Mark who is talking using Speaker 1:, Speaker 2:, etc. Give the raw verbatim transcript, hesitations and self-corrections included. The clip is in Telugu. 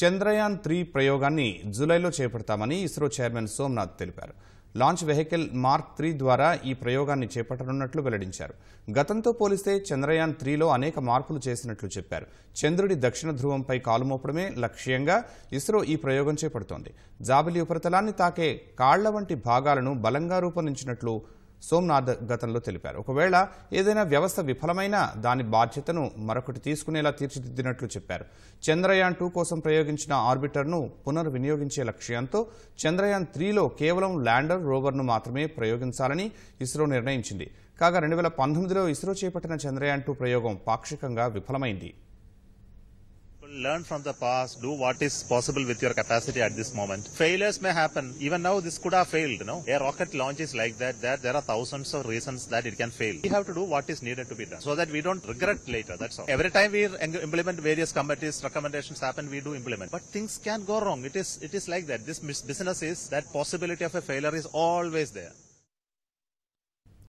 Speaker 1: చంద్రయాన్ త్రీ ప్రయోగాన్ని జూలైలో చేపడతామని ఇస్రో చైర్మన్ సోమనాథ్ తెలిపారు. లాంచ్ వెహికల్ మార్క్ త్రీ ద్వారా ఈ ప్రయోగాన్ని చేపట్టనున్నట్లు వెల్లడించారు. గతంతో పోలిస్తే చంద్రయాన్ త్రీలో అనేక మార్పులు చేసినట్లు చెప్పారు. చంద్రుడి దక్షిణ ధ్రువంపై కాలుమోపడమే లక్ష్యంగా ఇస్రో ఈ ప్రయోగం చేపడుతోంది. జాబిలి ఉపరితలాన్ని తాకే కాళ్ల వంటి భాగాలను బలంగా రూపొందించినట్లు సోమనాథ్ గతంలో తెలిపారు. ఒకవేళ ఏదైనా వ్యవస్థ విఫలమైనా దాని బాధ్యతను మరొకటి తీసుకునేలా తీర్చిదిద్దినట్లు చెప్పారు. చంద్రయాన్ టూ కోసం ప్రయోగించిన ఆర్బిటర్ను పునర్వినియోగించే లక్ష్యంతో చంద్రయాన్ త్రీలో కేవలం ల్యాండర్ రోవర్ను మాత్రమే ప్రయోగించాలని ఇస్రో నిర్ణయించింది. కాగా రెండు వేల పంతొమ్మిదిలో ఇస్రో చేపట్టిన చంద్రయాన్ టూ ప్రయోగం పాక్షికంగా విఫలమైంది.
Speaker 2: Learn from the past, do what is possible with your capacity at this moment. Failures may happen. Even now this could have failed, you know. A rocket launch is like that, that there are thousands of reasons that it can fail. We have to do what is needed to be done so that we don't regret later, that's all. Every time we implement various committees, recommendations happen, we do implement. But things can go wrong. It is, it is like that. This business is, that possibility of a failure is always there.